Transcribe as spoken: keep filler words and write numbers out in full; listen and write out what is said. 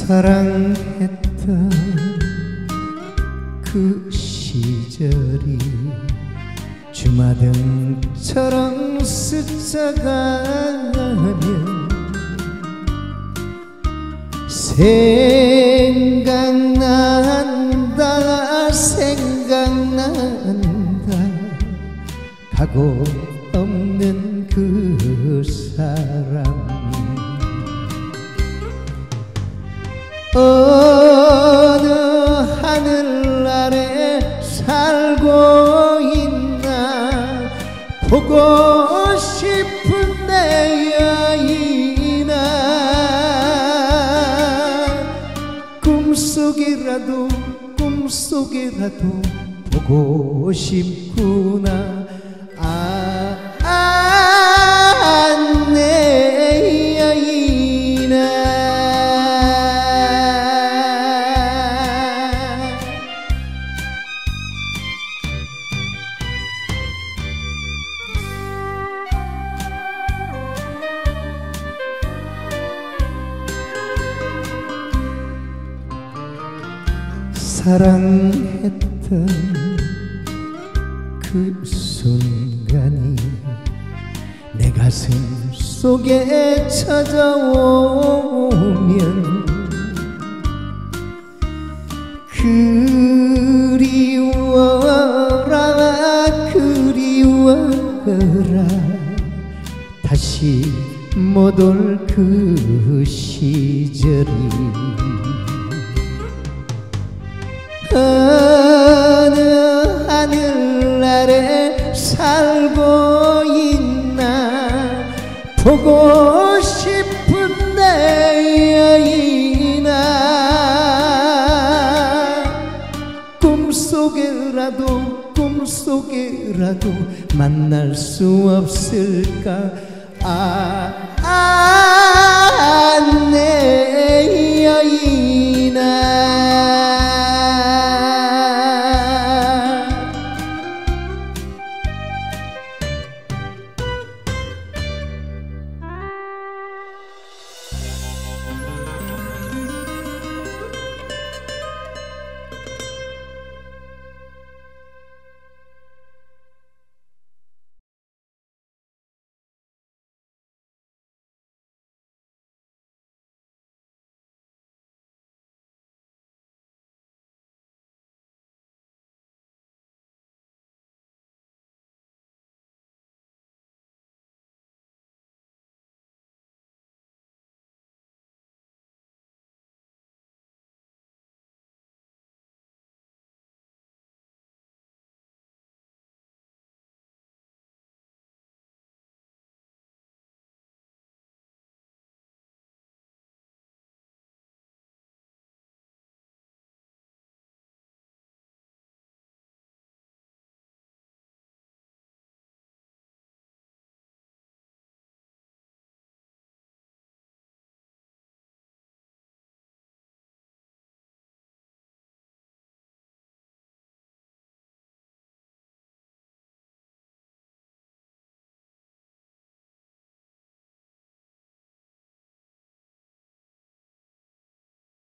사랑했던 그 시절이 주마등처럼 스쳐가면 생각난다 생각난다 가고 없는 그 사람이 어느 하늘 아래 살고 있나 보고 싶은 내 여인아 꿈속이라도 꿈속이라도 보고 싶구나 아, 아, 내 여인아 사랑했던 그 순간이 내 가슴 속에 찾아오면 그리워라 그리워라 다시 못 올 그 시절이 어느 하늘 아래 살고 있나 보고 싶은 내 여인아 꿈속에라도 꿈속에라도 만날 수 없을까 아, 아, 내 여인아